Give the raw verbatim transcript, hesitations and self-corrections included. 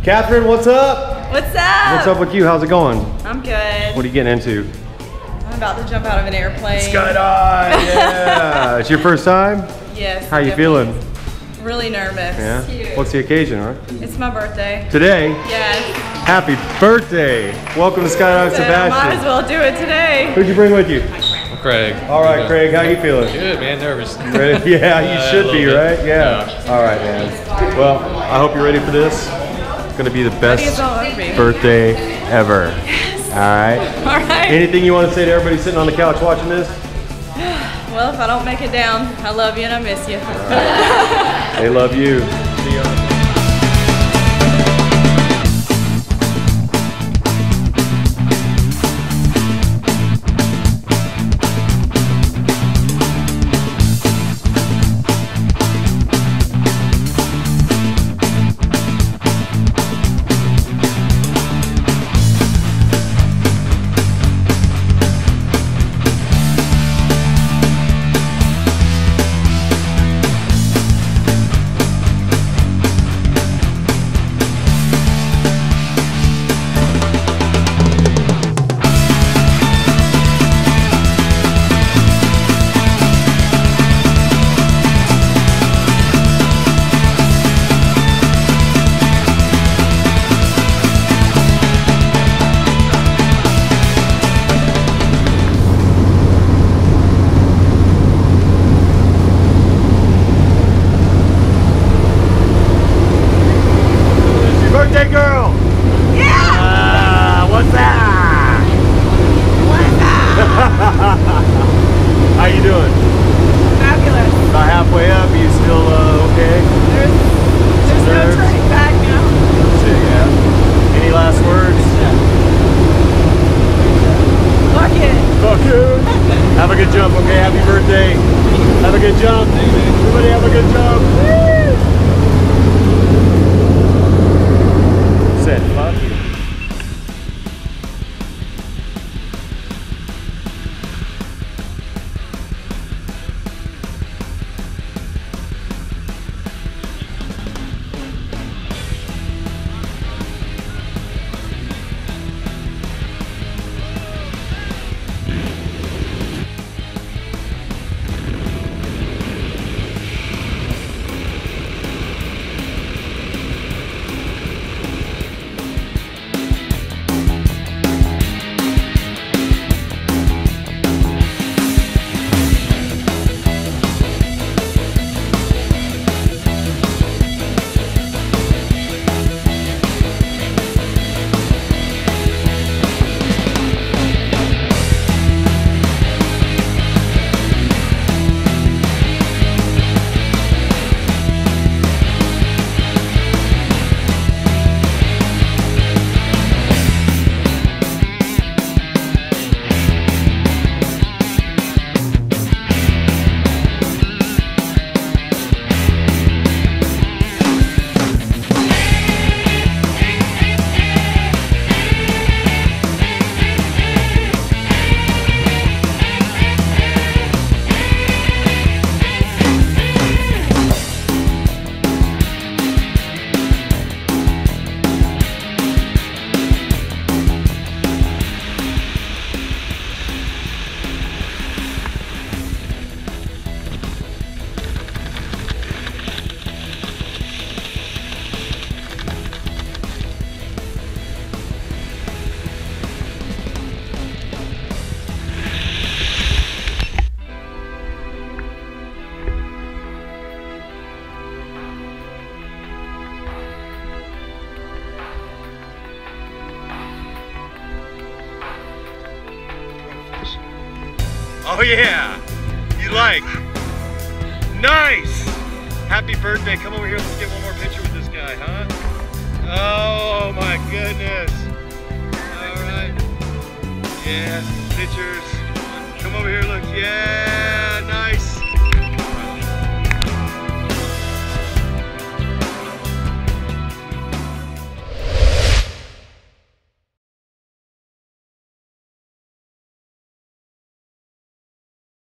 Catherine, what's up? What's up? What's up with you? How's it going? I'm good. What are you getting into? I'm about to jump out of an airplane. Skydive, yeah. It's your first time? Yes. How you feeling? Really nervous. Yeah? What's the occasion, right? It's my birthday. Today? Yes. Happy birthday. Welcome to Skydive So Sebastian. might as well do it today. Who'd you bring with you? Craig. All right, Craig, how you feeling? Good, man. Nervous. Ready? Yeah, you Uh, should a be, little bit. right? Yeah. Yeah. All right, man. Well, I hope you're ready for this. It's gonna be the Ready as best I'll ever be. birthday ever. All right. All right. Anything you want to say to everybody sitting on the couch watching this? Well, if I don't make it down, I love you and I miss you. They love you. See ya. Birthday girl! Yeah! Uh, what's that? What's up? How you doing? Fabulous. About halfway up, you still uh, okay? There's, there's no Nerves? turning back now. That's it, yeah. Any last words? Fuck it. Fuck you. Have a good jump, okay? Happy birthday. Have a good jump. Everybody have a good jump. Said fuck you. Oh yeah, you like. Nice. Happy birthday. Come over here, let's get one more picture with this guy, huh? Oh my goodness. All right. Yeah, pictures. Come over here, look, yeah.